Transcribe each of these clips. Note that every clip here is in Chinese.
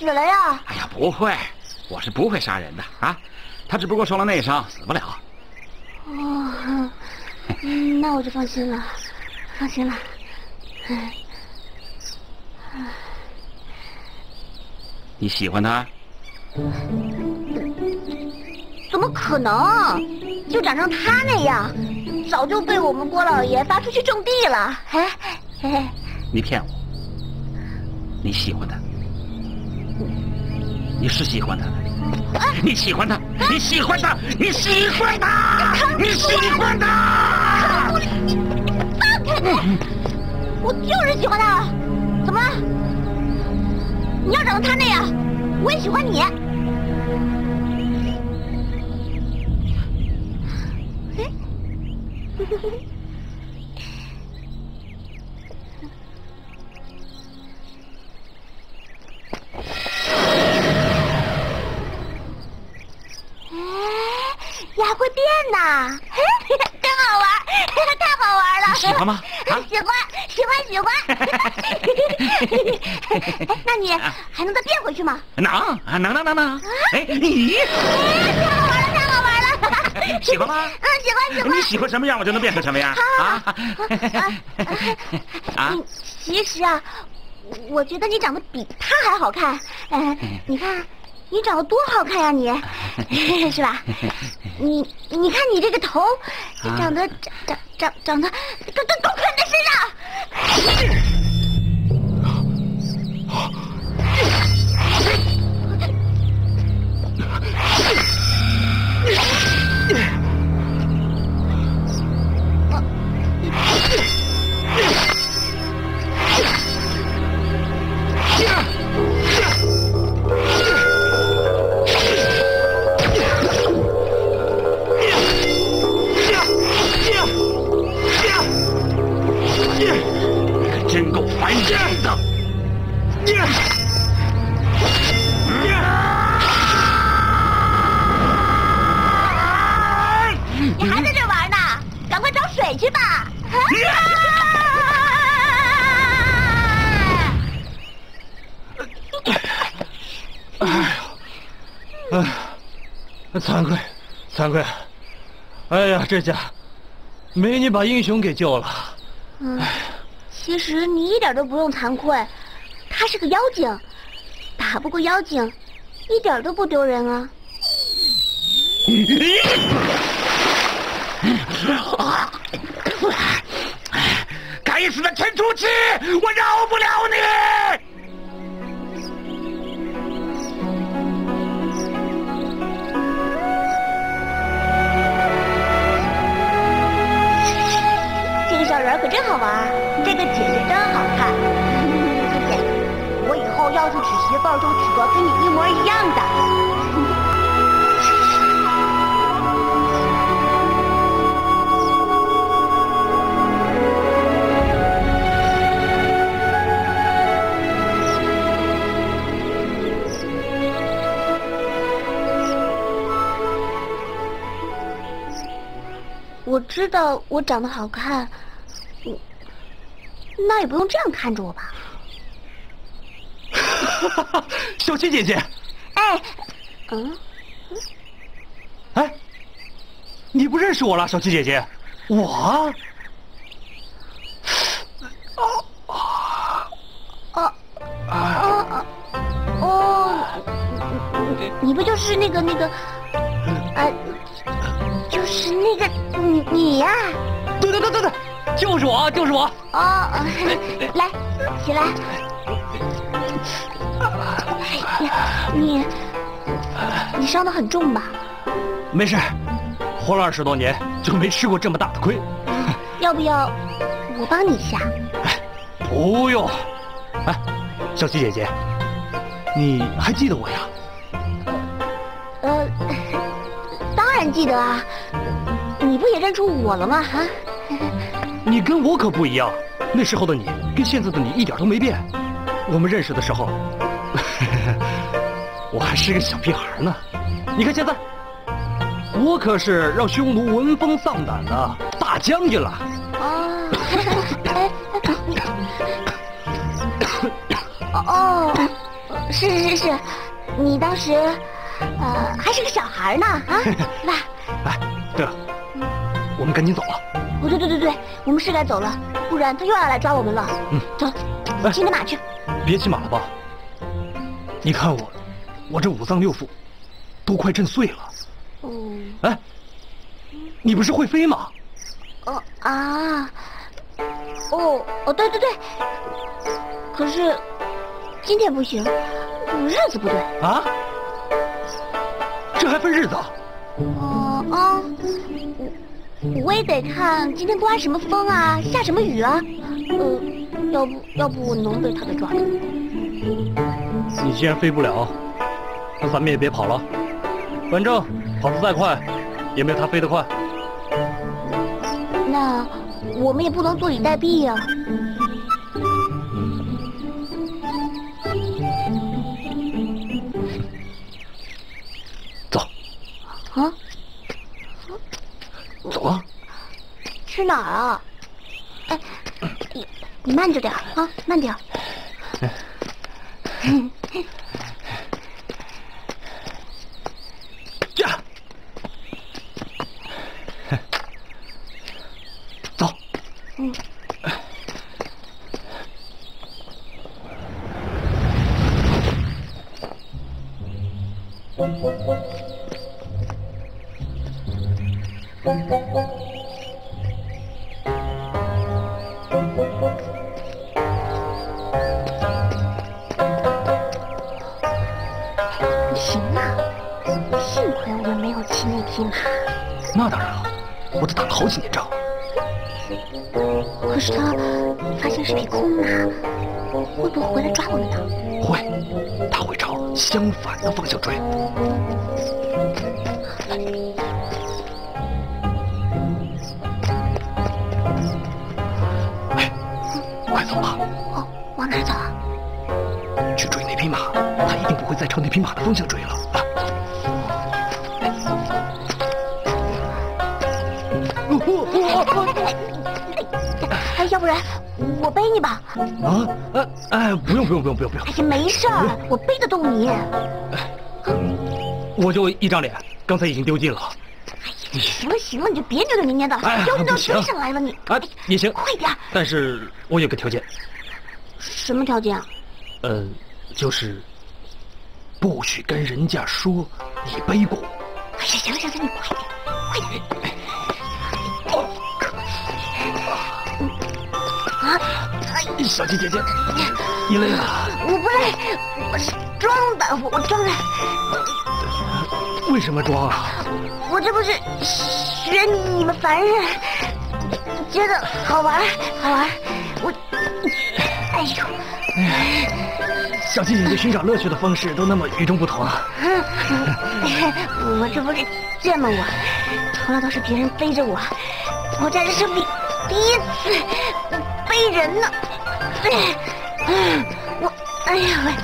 死了呀？ 哎呀，不会，我是不会杀人的啊，他只不过受了内伤，死不了。 哦，那我就放心了，放心了。 你喜欢他？ 怎么可能？就长成他那样，早就被我们郭老爷发出去种地了。哎， 你骗我！你喜欢他？你是喜欢他的？你喜欢他？你喜欢他？你喜欢他？你喜欢他？ 你放开！我就是喜欢他。怎么了？你要长得他那样，我也喜欢你。你还会变呢，真好玩，太好玩了！ 喜欢吗？啊， 喜欢。那你还能再变回去吗？ 能。哎，你太好玩了！ 喜欢吗？ 喜欢。 你喜欢什么样，我就能变成什么样啊！ 其实啊，我觉得你长得比他还好看。你看。你长得多好看呀，你，是吧？你看你这个头，长得都困在身上。 真够烦人的！ 你还在这玩呢？赶快找水去吧！ 惭愧！哎呀，这下没你把英雄给救了。 其实你一点都不用惭愧，他是个妖精，打不过妖精，一点都不丢人啊！ 该死的陈楚奇，我饶不了你！ 这个小人可真好玩，这个姐姐真好看。姐姐，我以后要是娶媳妇儿就娶个跟你一模一样的。我知道我长得好看，那也不用这样看着我吧。 小七姐姐， 哎， 哎，你不认识我了，小七姐姐，我。 你不就是那个，就是那个你呀？ 对，就是我。 哦，来，起来。哎呀，你伤得很重吧？ 没事，活了20多年就没吃过这么大的亏。 要不要我帮你一下？ 不用。哎，小七姐姐，你还记得我呀？ 当然记得啊，你不也认出我了吗？ 你跟我可不一样，那时候的你跟现在的你一点都没变。我们认识的时候，我还是个小屁孩呢。你看现在，我可是让匈奴闻风丧胆的大将军了。 是，你当时，还是个小孩呢啊，是吧？ 哎，对了，我们赶紧走了。 哦，对，我们是该走了，不然他又要来抓我们了。走，骑着马去。 别骑马了吧？你看我这五脏六腑都快震碎了。哎，你不是会飞吗？对，可是今天不行，日子不对啊。这还分日子？ 我也得看今天刮什么风啊，下什么雨啊。要不我能被他给抓住。 你既然飞不了，那咱们也别跑了。反正跑得再快，也没有他飞得快。 那我们也不能坐以待毙呀。 走。 啊？ 走啊！ 去哪儿啊？哎，你慢着点啊，慢点。 驾！走。 行啊，幸亏我们没有骑那匹马。 那当然了，我都打了好几年仗。 可是他发现是匹空马，会不会回来抓我们呢？ 会，他会朝相反的方向追。哎，快走吧。 哦，往哪走啊？ 去追那匹马，他一定不会再朝那匹马的方向追了啊！ 要不然我背你吧。 不用。 哎呀，没事儿，我背得动你。 我就一张脸，刚才已经丢尽了。 哎呀，行了，你就别扭扭捏捏的，要不都追上来了你。 也行， 快点。但是我有个条件。 什么条件啊？ 就是不许跟人家说你背过我。 哎呀，行了，你快点。 小鸡姐姐，你累了？ 我不累，我是装的，我装的。 为什么装啊？ 我这不是学你们凡人，觉得好玩。哎呦， 小鸡姐姐寻找乐趣的方式都那么与众不同啊。 我这不是这么从来都是别人背着我，我这是生命第一次背人呢。哎呀喂！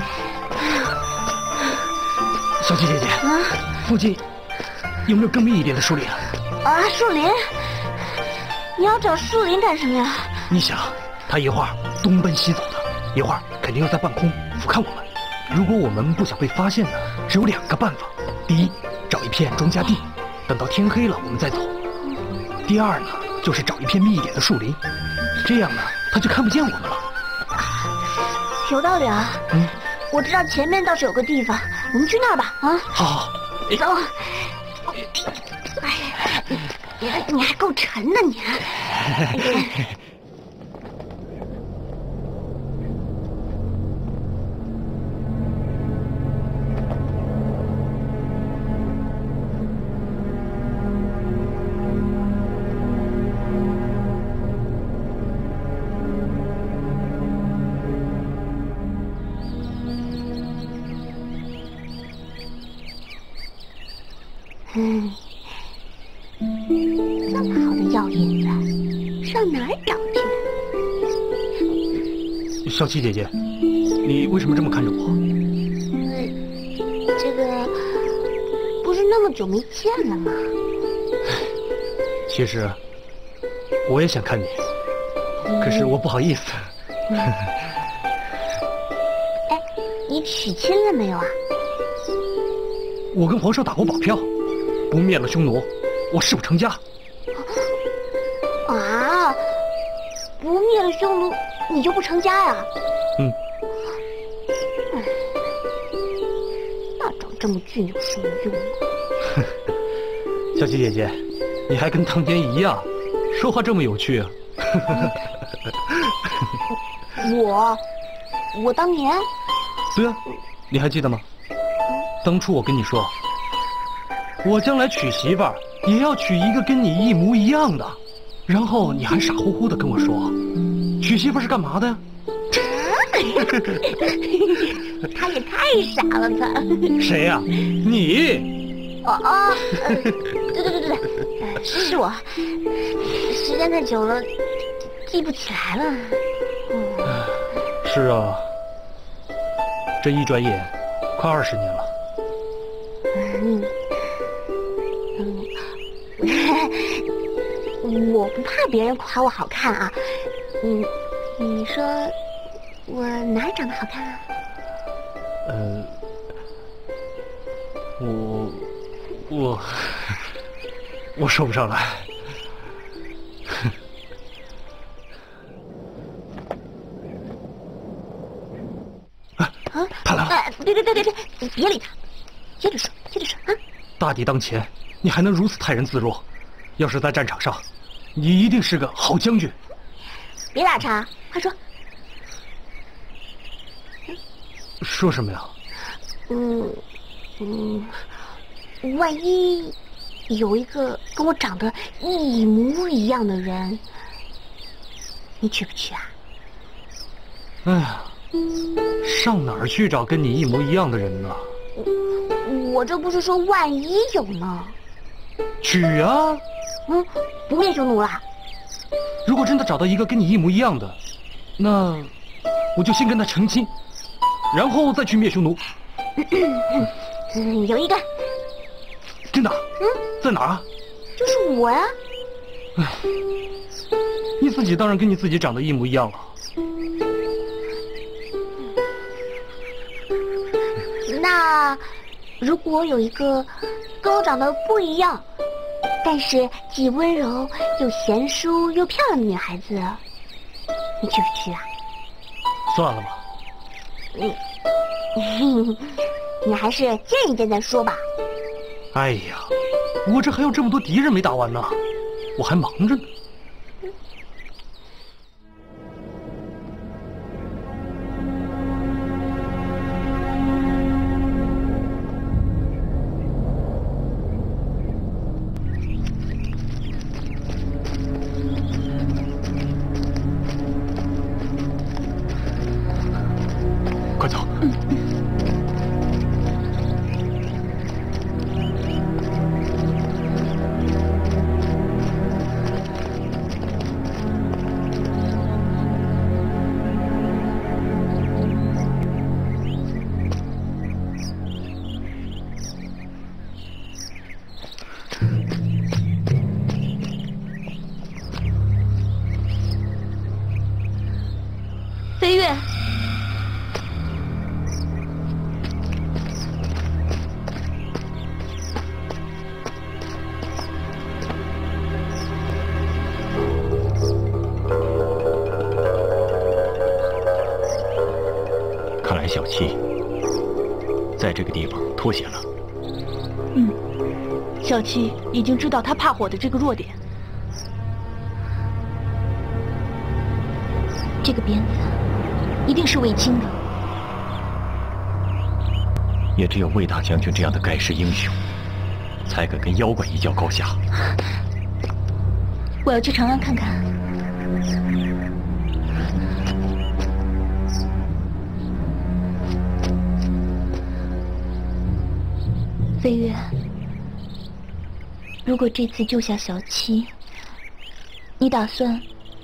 小鸡姐姐，附近有没有更密一点的树林？ 树林？你要找树林干什么呀？ 你想，他一会儿东奔西走的，一会儿肯定要在半空俯瞰我们。如果我们不想被发现呢，只有2个办法：第一，找一片庄稼地，等到天黑了我们再走；第二呢，就是找一片密一点的树林，这样呢，他就看不见我们了。 有道理啊。我知道前面倒是有个地方，我们去那儿吧。 好， 走。你还够沉的你。这么好的药引子，上哪儿找去？ 小七姐姐，你为什么这么看着我？ 这个不是那么久没见了吗？ 其实我也想看你，可是我不好意思。 你娶亲了没有啊？ 我跟皇上打过保票，不灭了匈奴，我誓不成家。 啊，不灭了匈奴，你就不成家呀？那长这么俊有什么用啊？ 小七姐姐，你还跟当年一样，说话这么有趣啊！ 我当年？ 对啊，你还记得吗？当初我跟你说，我将来娶媳妇儿也要娶一个跟你一模一样的，然后你还傻乎乎的跟我说，娶媳妇是干嘛的呀？ 他也太傻了吧！ 谁呀？你？ 对，是我，时间太久了，记不起来了。 是啊，这一转眼，快20年了。 我不怕别人夸我好看啊。你说我哪儿长得好看啊？ 我说不上来。他来了！ 别，别理他，接着说啊！ 大敌当前，你还能如此泰然自若？要是在战场上，你一定是个好将军。 别打岔，快说。 说什么呀？ 万一有一个跟我长得一模一样的人，你娶不娶啊？ 哎呀，上哪儿去找跟你一模一样的人呢？ 我这不是说万一有呢。 娶啊！ 不灭匈奴了。 如果真的找到一个跟你一模一样的，那我就先跟他成亲，然后再去灭匈奴。 有一个。 真的？在哪儿啊？ 就是我呀。 你自己当然跟你自己长得一模一样了。 那如果有一个跟我长得不一样，但是既温柔又贤淑又漂亮的女孩子，你娶不娶啊？ 算了吧。 你还是见一见再说吧。 哎呀，我这还有这么多敌人没打完呢，我还忙着呢。快走！ 飞跃。 看来小七在这个地方脱险了。 小七已经知道他怕火的这个弱点。 这个鞭子一定是卫青的。 也只有魏大将军这样的盖世英雄，才敢跟妖怪一较高下。 我要去长安看看。飞跃，如果这次救下小七，你打算？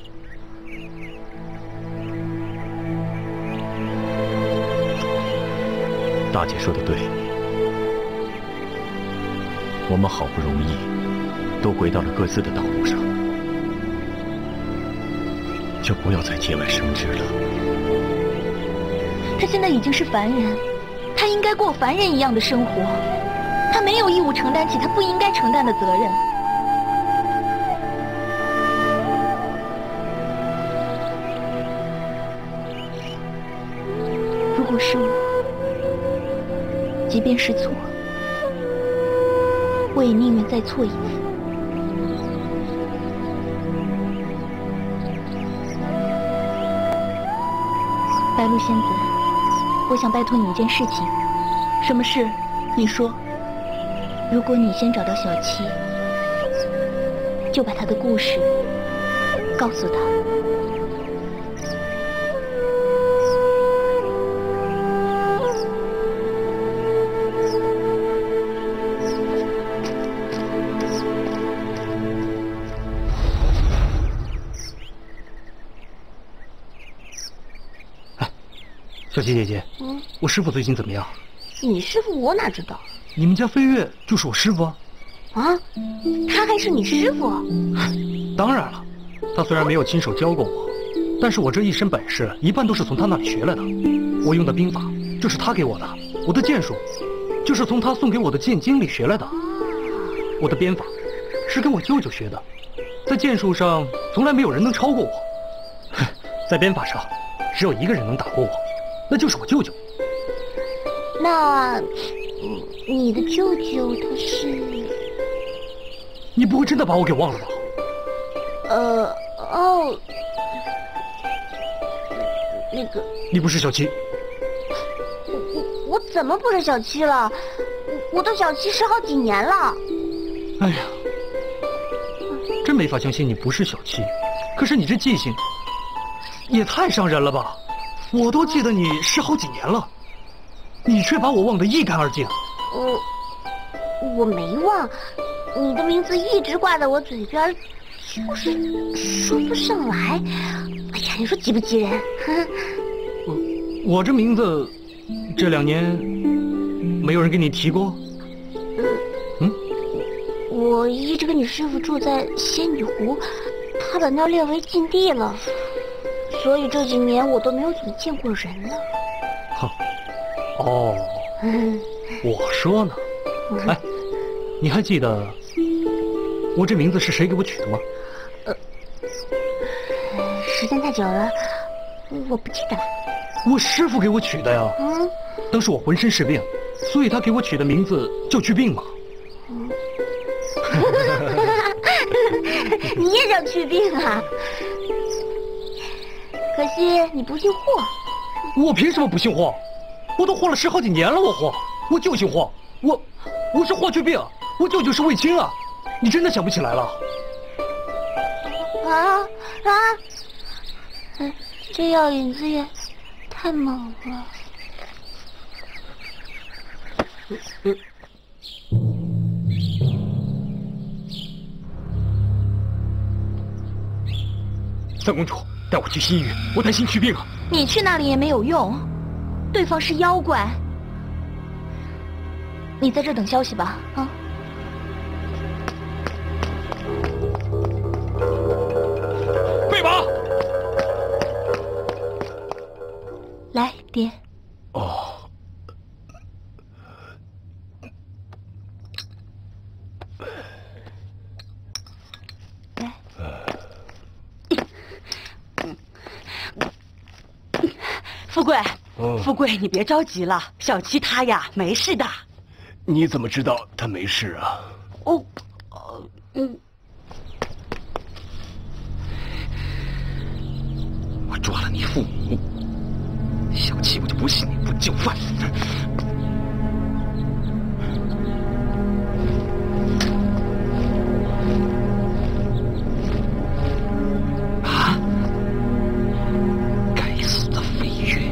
大姐说的对，我们好不容易都回到了各自的道路上，就不要再节外生枝了。 他现在已经是凡人，他应该过凡人一样的生活，他没有义务承担起他不应该承担的责任。如果是我，即便是错，我也宁愿再错一次。白鹿仙子，我想拜托你一件事情。什么事？你说。如果你先找到小七，就把她的故事告诉她。 小七姐姐，我师傅最近怎么样？ 你师傅我哪知道？ 你们家飞跃就是我师傅啊？ 啊，他还是你师傅？ 当然了，他虽然没有亲手教过我，但是我这一身本事一半都是从他那里学来的。我用的兵法就是他给我的，我的剑术就是从他送给我的剑经里学来的。我的鞭法是跟我舅舅学的，在剑术上从来没有人能超过我，在鞭法上只有一个人能打过我，那就是我舅舅。 那，你的舅舅他是？ 你不会真的把我给忘了吧？ 那个。 你不是小七？ 我怎么不是小七了？我都小七10好几年了。 哎呀，真没法相信你不是小七。可是你这记性也太伤人了吧！我都记得你10好几年了，你却把我忘得一干二净。 我没忘，你的名字一直挂在我嘴边，就是说不上来。哎呀，你说急不急人？ 我这名字这2年没有人跟你提过？ 我一直跟你师傅住在仙女湖，他把那儿列为禁地了，所以这几年我都没有怎么见过人了。 哦，我说呢。哎，你还记得我这名字是谁给我取的吗？ 时间太久了，我不记得了。 我师傅给我取的呀。当时我浑身是病，所以他给我取的名字叫去病嘛。 你也想去病啊？可惜你不姓霍。 我凭什么不姓霍？我都活了10好几年了，我就姓霍，我是霍去病，我舅舅是卫青啊！你真的想不起来了？ 这药引子也太猛了。 三公主，带我去西域，我担心去病啊！ 你去那里也没有用，对方是妖怪。你在这等消息吧，啊！ 备马！ 来，爹。 哦。 来。 富贵，富贵，你别着急了，小七他呀没事的。 你怎么知道他没事啊？ 我抓了你父母，小七我就不信你不就范。啊！该死的飞跃！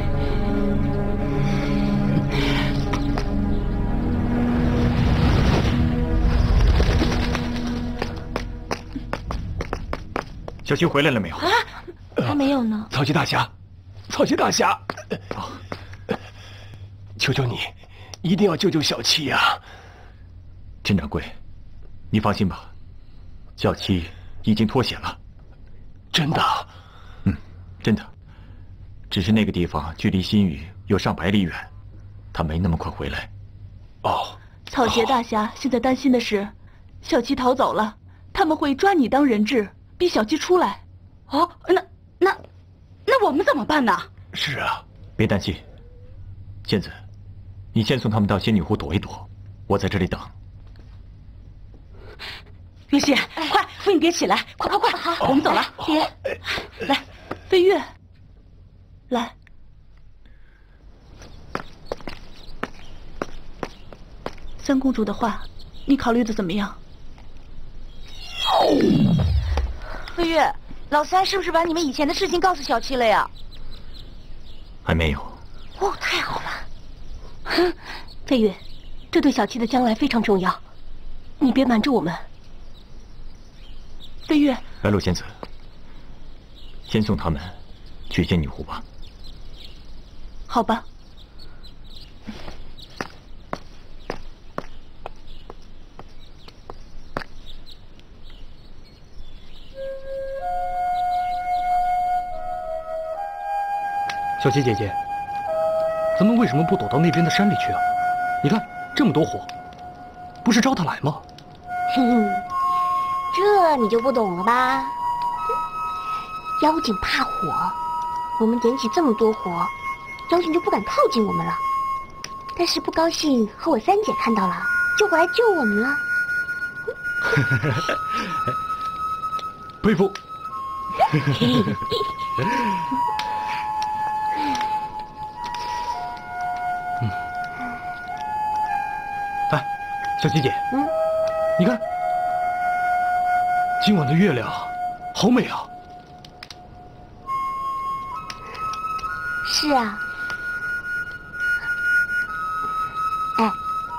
小七回来了没有？ 还没有呢。 草鸡大侠，草鸡大侠，求求你，一定要救救小七呀！ 陈掌柜，你放心吧，小七已经脱险了。 真的？ 真的。 只是那个地方距离新宇有上百里远，他没那么快回来。 哦， 草鞋大侠现在担心的是，小七逃走了，他们会抓你当人质，逼小七出来。 哦，那我们怎么办呢？ 是啊， 别担心，仙子，你先送他们到仙女湖躲一躲，我在这里等。 月心，快，夫人别起来，快，我们走了。 别，来，飞跃，来。三公主的话，你考虑的怎么样？ 飞跃，老三是不是把你们以前的事情告诉小七了呀？ 还没有。 哦，太好了。 飞跃，这对小七的将来非常重要，你别瞒着我们。飞跃， 白鹿仙子，先送他们去仙女湖吧。 好吧。 小七姐姐，咱们为什么不躲到那边的山里去啊？你看这么多火，不是招他来吗？ 这你就不懂了吧？妖精怕火，我们点起这么多火，妖精就不敢靠近我们了。但是不高兴和我三姐看到了，就过来救我们了。 佩服。哎，小七姐，你看，今晚的月亮好美啊！ 是啊。哎，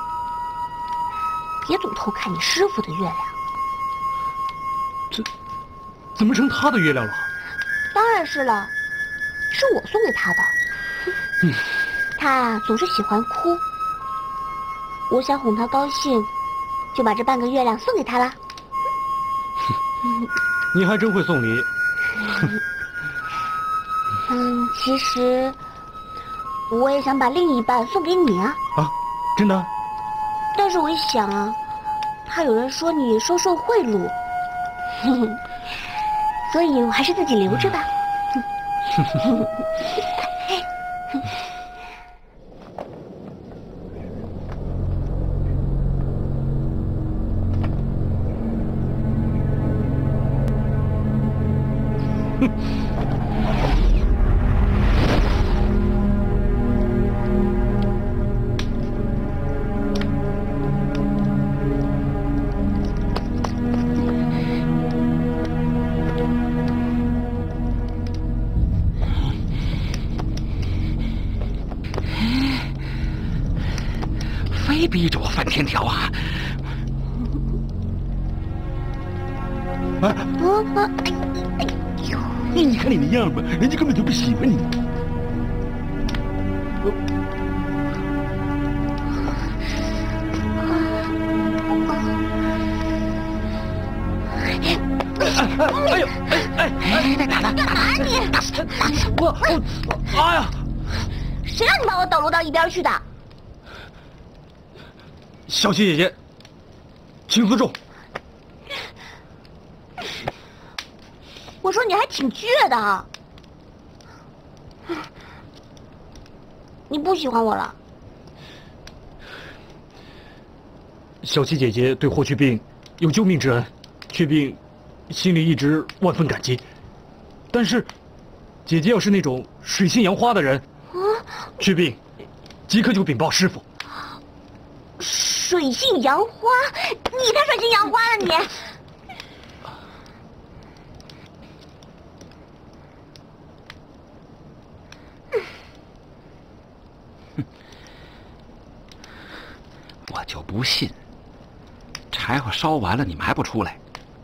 别总偷看你师傅的月亮。 这怎么成他的月亮了？ 当然是了，是我送给他的。他总是喜欢哭，我想哄他高兴，就把这半个月亮送给他了。 你还真会送礼。 其实我也想把另一半送给你啊。 啊，真的？ 但是我一想啊，怕有人说你收受贿赂，所以我还是自己留着吧。 非逼着我翻天条啊！ 你看你的样吧，人家根本就不喜欢你。 哎呦， 干嘛你？ 哎呀！ 谁让你把我抖落到一边去的？ 小七姐姐，请自重。 我说你还挺倔的啊！你不喜欢我了？ 小七姐姐对霍去病有救命之恩，去病心里一直万分感激。但是，姐姐要是那种水性杨花的人，去病即刻就禀报师傅。 水性杨花？你才水性杨花呢你！ 我就不信，柴火烧完了你们还不出来？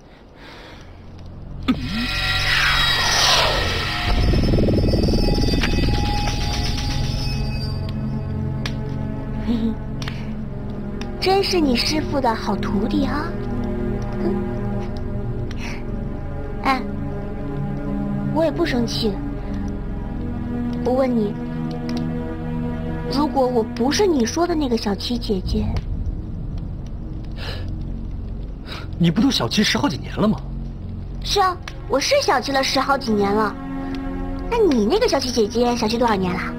真是你师父的好徒弟啊！哎，我也不生气， 我问你，如果我不是你说的那个小七姐姐， 你不都小七10好几年了吗？ 是啊，我是小七了10好几年了。那你那个小七姐姐小七多少年啦？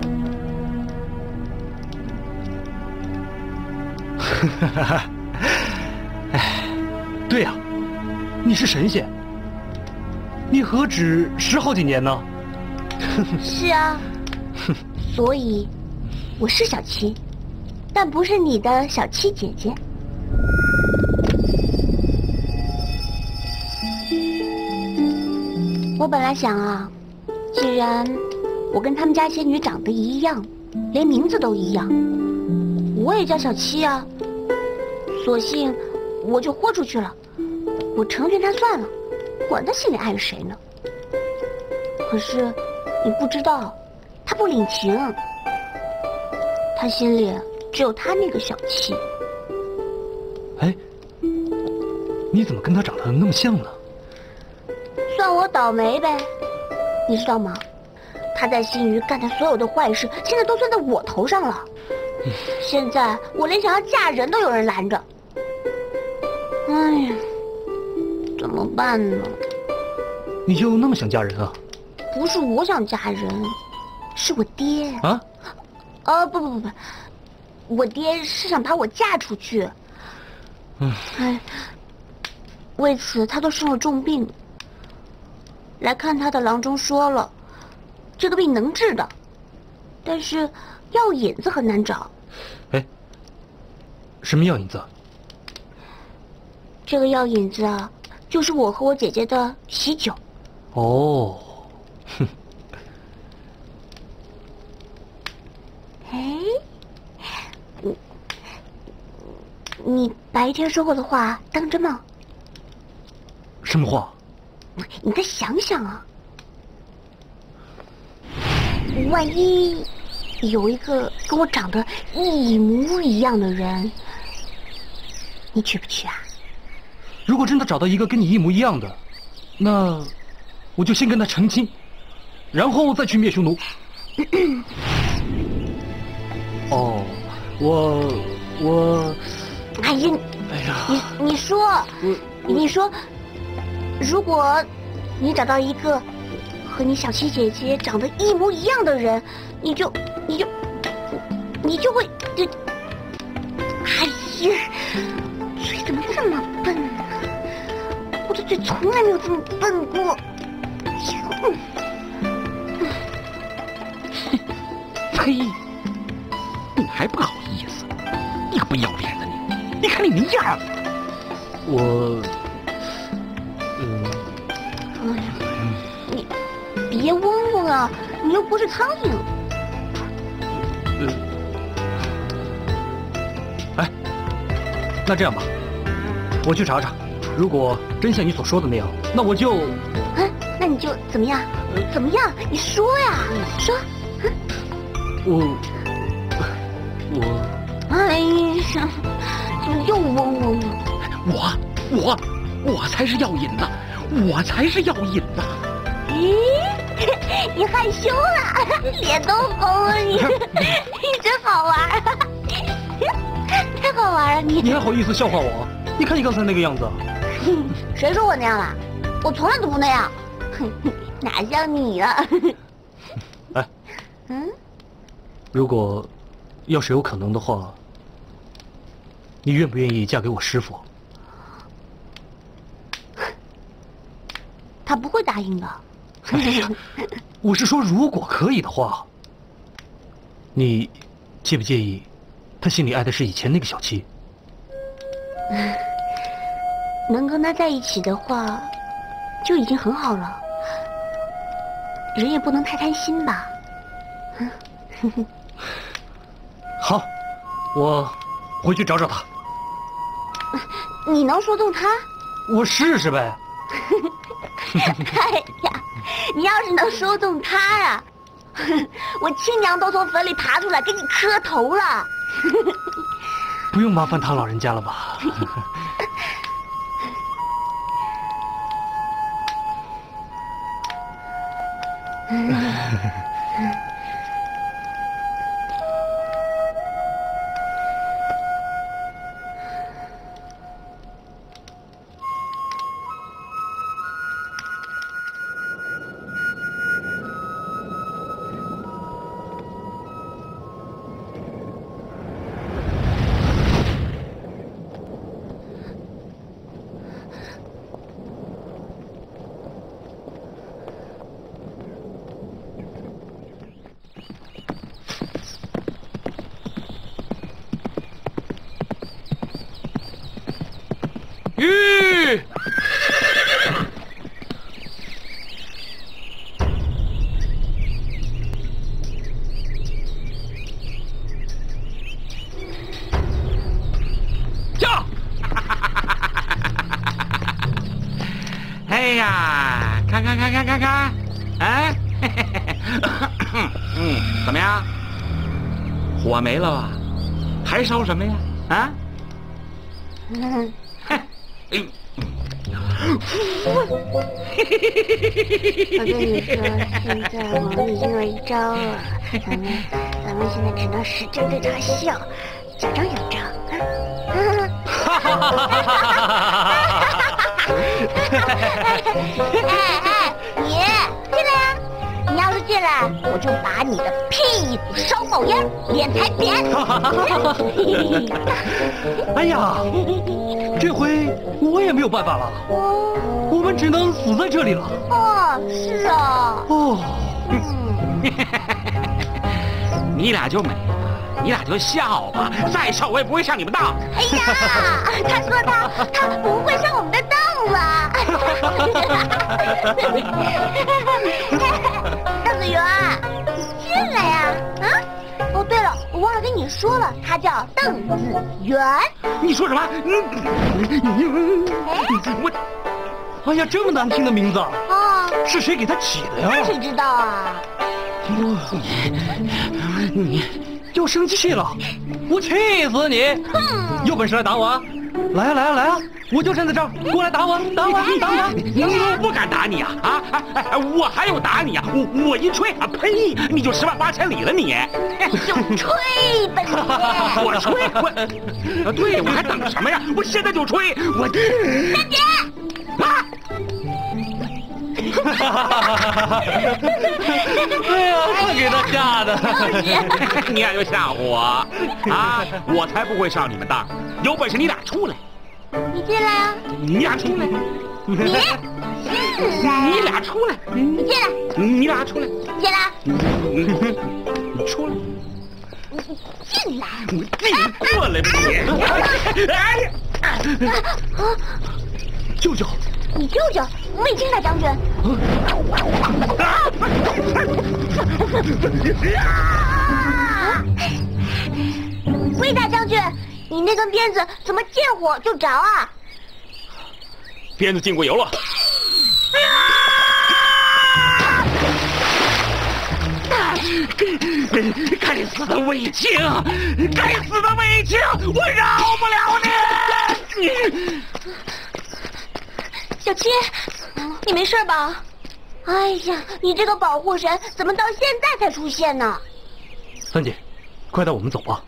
哎，对呀，你是神仙，你何止10好几年呢？ 是啊，所以我是小七，但不是你的小七姐姐。我本来想啊，既然我跟他们家仙女长得一样，连名字都一样，我也叫小七啊，索性我就豁出去了，我成全他算了，管他心里爱着谁呢。可是你不知道，他不领情，他心里只有他那个小七。 哎，你怎么跟他长得那么像呢？ 算我倒霉呗，你知道吗？他在新余干的所有的坏事，现在都算在我头上了。现在我连想要嫁人都有人拦着。哎呀，怎么办呢？ 你就那么想嫁人啊？ 不是我想嫁人，是我爹啊？ 不，我爹是想把我嫁出去。哎，为此他都生了重病。来看他的郎中说了，这个病能治的，但是药引子很难找。 哎，什么药引子？ 这个药引子啊，就是我和我姐姐的喜酒。 哦，哼。 哎，你白天说过的话当真吗？ 什么话？ 你再想想啊，万一有一个跟我长得一模一样的人，你去不去啊？ 如果真的找到一个跟你一模一样的，那我就先跟他成亲，然后再去灭匈奴。哦，我， 哎呀，你说，如果你找到一个和你小七姐姐长得一模一样的人，你就会哎呀，嘴怎么这么笨呢？我的嘴从来没有这么笨过。 呸！你还不好意思？你个不要脸的你！你看你那样。 你别嗡嗡啊！你又不是苍蝇。 哎，那这样吧，我去查查，如果真像你所说的那样，那我就…… 那你就怎么样？怎么样？你说呀，说。 我， 哎呀，怎么又嗡嗡了？ 我才是要瘾的，我才是要瘾的。 咦，你害羞了，脸都红了，你真好玩，太好玩了你。 你还好意思笑话我？你看你刚才那个样子。 谁说我那样了？我从来都不那样，哪像你啊？ 哎，如果要是有可能的话，你愿不愿意嫁给我师父？ 他不会答应的。 哎呀，我是说，如果可以的话，你介不介意他心里爱的是以前那个小七？ 能跟他在一起的话，就已经很好了。人也不能太贪心吧。 好，我回去找找他。 你能说动他？ 我试试呗。 哎呀，你要是能说动他呀，我亲娘都从坟里爬出来给你磕头了。 不用麻烦他老人家了吧？ 玉，叫！哎呀，看，哎，怎么样？火没了吧？还烧什么呀？啊？ 我跟你说，现在我们已经有一招了，咱们现在只能使劲对他笑，假装有招。哎，你进来呀！你要是进来，我就把你的屁股烧冒烟，脸才扁。 哎呀，这回我也没有办法了，我们只能死在这里了。 哦，是啊。 哦， 你俩就美吧，你俩就笑吧，再笑我也不会上你们当。 哎呀，他说他不会上我们的当了。邓子元，你进来呀！啊？哦，对了，我忘了跟你说了，他叫邓子元。 你说什么？我， 哎呀，这么难听的名字啊， 是谁给他起的呀？ 那谁知道啊？ 你又生气了，我气死你！有本事来打我啊！来啊！我就站在这儿，过来打我！ 我不敢打你啊！我还有打你啊！我一吹啊，呸！你就10万8千里了你！ 就吹吧你！ 我吹！对，我还等什么呀？我现在就吹！我三姐啊！ 哎呀，这给他吓的！ 你俩就吓我啊！我才不会上你们当！有本事你俩出来！ 你进来啊！ 你俩出来！ 你进来！ 你俩出来！ 你进来！ 你俩出来！ 进来！ 你出来！ 进来！ 你过来吧你！哎呀！ 舅舅， 你舅舅卫青大将军。魏大将军，你那根鞭子怎么见火就着啊？ 鞭子进过油了。该死的卫青！该死的卫青！我饶不了你！ 小七，你没事吧？哎呀，你这个保护神怎么到现在才出现呢？ 三姐，快带我们走吧。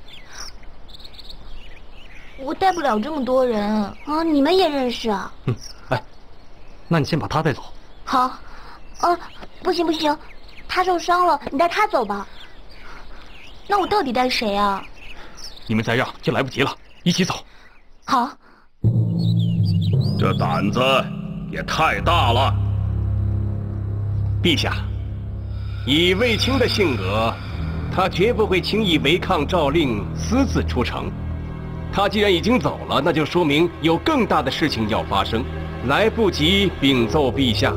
我带不了这么多人啊！你们也认识啊？ 哎，那你先把他带走。 好。不行，他受伤了，你带他走吧。那我到底带谁啊？ 你们再让就来不及了，一起走。 好。 这胆子也太大了。 陛下，以卫青的性格，他绝不会轻易违抗诏令，私自出城。他既然已经走了，那就说明有更大的事情要发生，来不及禀奏陛下。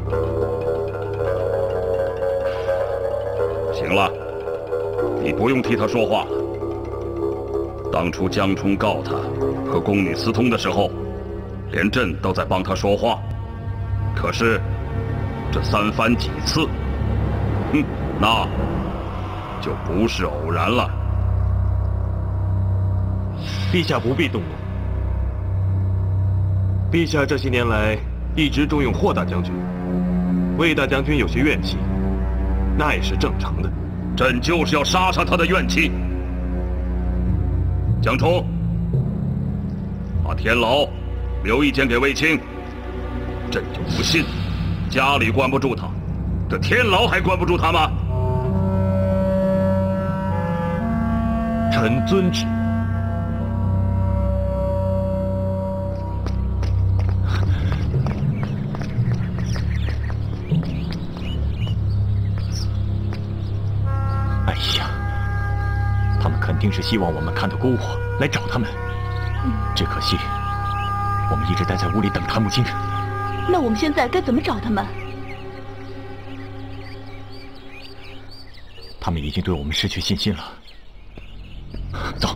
行了，你不用替他说话了。当初江冲告他和宫女私通的时候，连朕都在帮他说话。可是这三番几次，那就不是偶然了。 陛下不必动怒。陛下这些年来一直重用霍大将军，魏大将军有些怨气， 那也是正常的。 朕就是要杀杀他的怨气。江冲，把天牢留一间给卫青。朕就不信，家里关不住他，这天牢还关不住他吗？ 臣遵旨。 哎呀，他们肯定是希望我们看到篝火来找他们，只可惜我们一直待在屋里等檀木精。 那我们现在该怎么找他们？ 他们已经对我们失去信心了。走。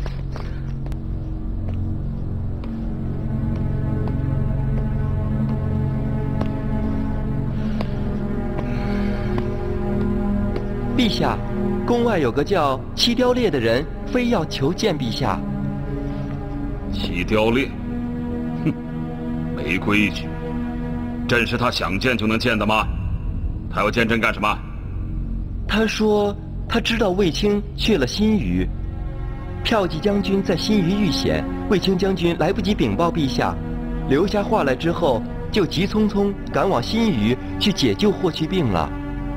陛下，宫外有个叫七雕烈的人，非要求见陛下。 七雕烈，哼，没规矩。朕是他想见就能见的吗？他要见朕干什么？ 他说他知道卫青去了新余，骠骑将军在新余遇险，卫青将军来不及禀报陛下，留下话来之后，就急匆匆赶往新余去解救霍去病了。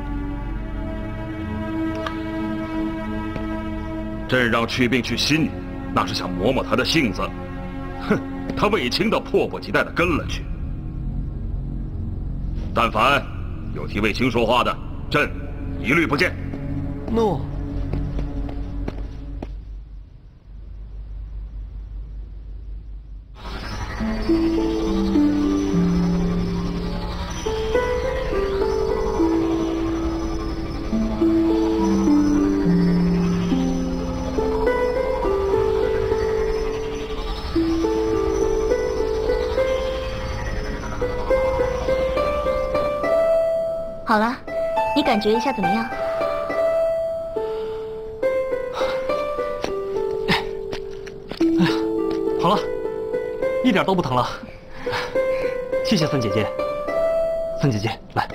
朕让去病去新余，那是想磨磨他的性子。哼，他卫青倒迫不及待地跟了去。但凡有替卫青说话的，朕一律不见。 诺。 好了，你感觉一下怎么样？ 好了，一点都不疼了。谢谢三姐姐。三姐姐，来，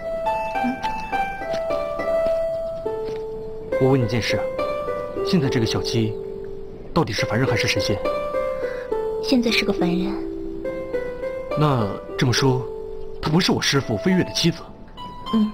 我问你件事，现在这个小七，到底是凡人还是神仙？ 现在是个凡人。 那这么说，她不是我师父飞跃的妻子？ 嗯。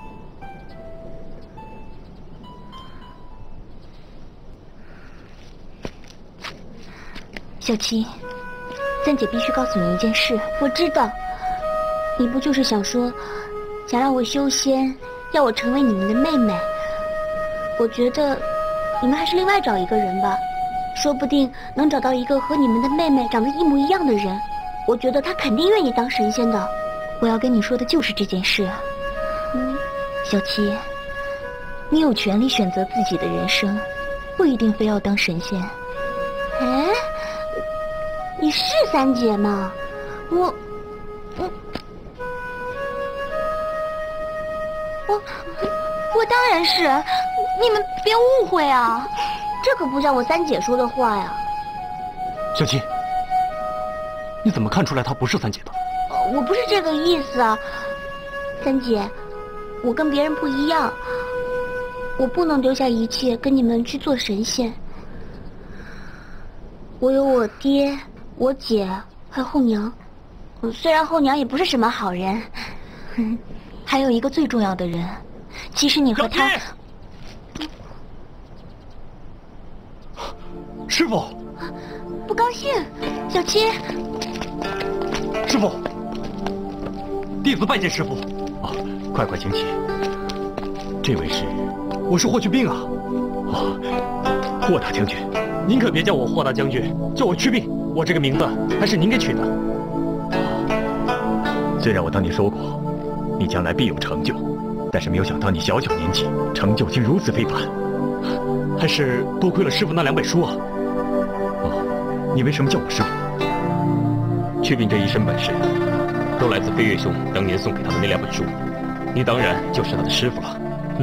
小七，三姐必须告诉你一件事。我知道，你不就是想说，想让我修仙，要我成为你们的妹妹？我觉得，你们还是另外找一个人吧，说不定能找到一个和你们的妹妹长得一模一样的人。我觉得她肯定愿意当神仙的。我要跟你说的就是这件事。小七，你有权利选择自己的人生，不一定非要当神仙。 哎，你是三姐吗？我当然是，你们别误会啊，这可不像我三姐说的话呀。 小七，你怎么看出来她不是三姐的？ 我不是这个意思啊，三姐，我跟别人不一样，我不能丢下一切跟你们去做神仙。我有我爹、我姐，还有后娘。虽然后娘也不是什么好人， 还有一个最重要的人，其实你和他…… 师傅， 不高兴，小七。 师傅，弟子拜见师傅。 啊，快快请起。这位是？ 我是霍去病啊。 哦，霍大将军。 您可别叫我霍大将军，叫我去病。我这个名字还是您给取的。 虽然我当年说过，你将来必有成就，但是没有想到你小小年纪，成就竟如此非凡。 还是多亏了师傅那2本书啊。 哦，你为什么叫我师傅？ 去病这一身本事，都来自飞跃兄当年送给他的那2本书。你当然就是他的师傅了。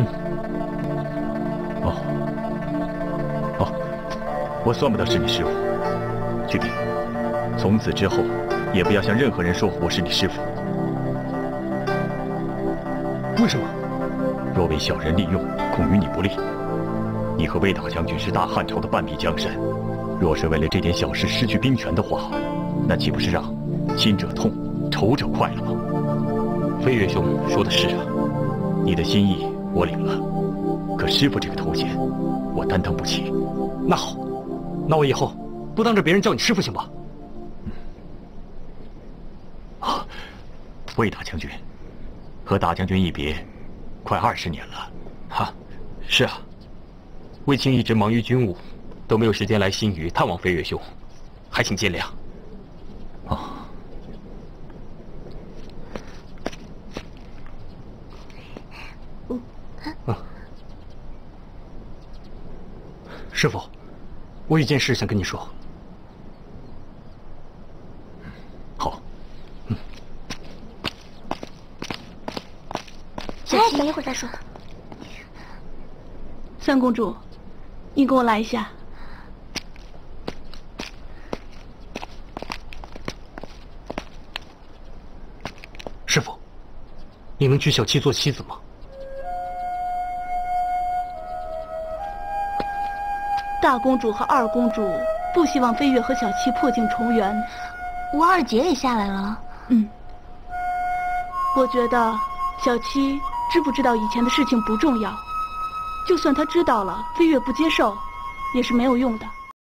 我算不得是你师傅，去病。从此之后，也不要向任何人说我是你师傅。 为什么？ 若为小人利用，恐于你不利。你和魏大将军是大汉朝的半壁江山，若是为了这点小事失去兵权的话，那岂不是让亲者痛，仇者快了吗？ 飞跃兄说的是啊， 你的心意我领了，可师傅这个头衔，我担当不起。 那好，那我以后不当着别人叫你师傅行吧？ 啊，魏大将军，和大将军一别，快20年了。 哈，是啊，卫青一直忙于军务，都没有时间来新余探望飞跃兄，还请见谅。 啊。 师傅，我有件事想跟你说。 好。 小七，一会儿再说。 三公主，你跟我来一下。 师傅，你能娶小七做妻子吗？ 大公主和二公主不希望飞跃和小七破镜重圆。 吴二姐也下来了。 我觉得小七知不知道以前的事情不重要，就算她知道了，飞跃不接受，也是没有用的。